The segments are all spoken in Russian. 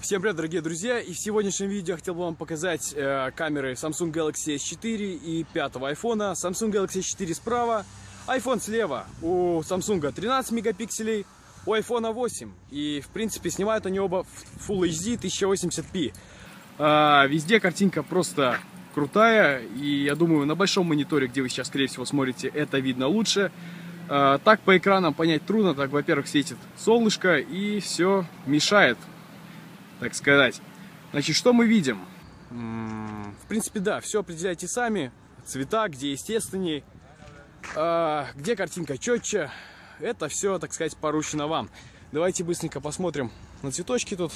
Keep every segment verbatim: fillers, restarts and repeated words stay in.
Всем привет, дорогие друзья! И в сегодняшнем видео я хотел бы вам показать э, камеры Samsung Galaxy эс четыре и пятого айфона. Samsung Galaxy эс четыре справа, iPhone слева. У Samsung тринадцать мегапикселей, у iPhone восемь. И в принципе снимают они оба в Full эйч ди тысяча восемьдесят пи. Э, везде картинка просто крутая. И я думаю, на большом мониторе, где вы сейчас скорее всего смотрите, это видно лучше. Э, так по экранам понять трудно. Так, во-первых, светит солнышко и все мешает, так сказать. Значит, что мы видим? В принципе, да, все определяйте сами. Цвета, где естественней, а, где картинка четче. Это все, так сказать, поручено вам. Давайте быстренько посмотрим на цветочки тут.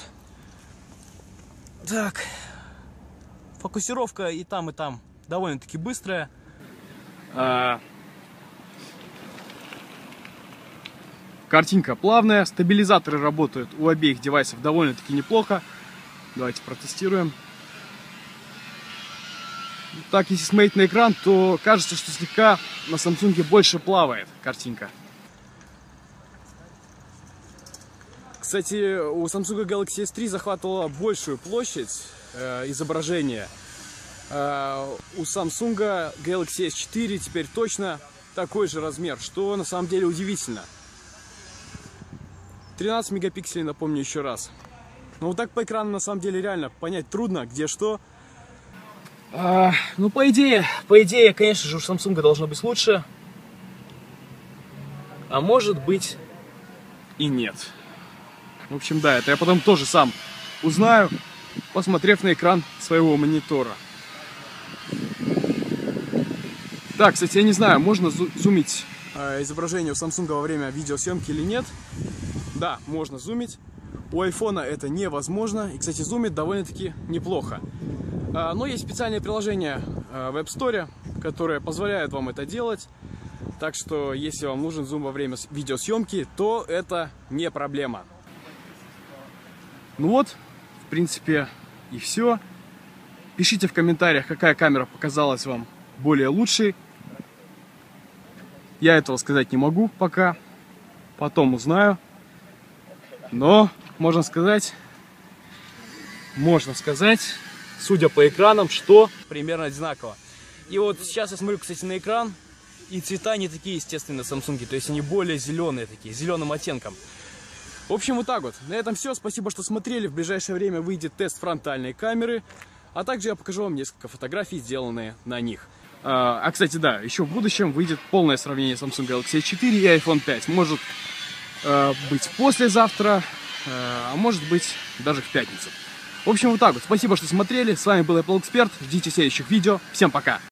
Так, фокусировка и там, и там довольно-таки быстрая. А, Картинка плавная, стабилизаторы работают у обеих девайсов довольно-таки неплохо. Давайте протестируем. Так, если смотреть на экран, то кажется, что слегка на Samsung больше плавает картинка. Кстати, у Samsung Galaxy эс три захватывала большую площадь э, изображения. Э, у Samsung Galaxy эс четыре теперь точно такой же размер, что на самом деле удивительно. тринадцать мегапикселей, напомню еще раз. Но вот так по экрану на самом деле реально понять трудно, где что. А, ну, по идее, по идее, конечно же, у Samsung должно быть лучше. А может быть И нет. В общем, да, это я потом тоже сам узнаю, посмотрев на экран своего монитора. Так, кстати, я не знаю, можно зу зумить э, изображение у Samsung во время видеосъемки или нет. Да, можно зумить. У айфона это невозможно. И, кстати, зумит довольно-таки неплохо. А, но есть специальное приложение а, в App Store, которое позволяет вам это делать. Так что, если вам нужен зум во время видеосъемки, то это не проблема. Ну вот, в принципе, и все. Пишите в комментариях, какая камера показалась вам более лучшей. Я этого сказать не могу пока. Потом узнаю. Но, можно сказать, можно сказать, судя по экранам, что примерно одинаково. И вот сейчас я смотрю, кстати, на экран, и цвета не такие, естественно, Samsung, то есть они более зеленые такие, зеленым оттенком. В общем, вот так вот. На этом все. Спасибо, что смотрели. В ближайшее время выйдет тест фронтальной камеры, а также я покажу вам несколько фотографий, сделанные на них. А, а кстати, да, еще в будущем выйдет полное сравнение Samsung Galaxy эс четыре и iPhone пять. Может быть послезавтра, а может быть даже в пятницу. В общем, вот так вот. Спасибо, что смотрели. С вами был Apple Expert. Ждите следующих видео. Всем пока!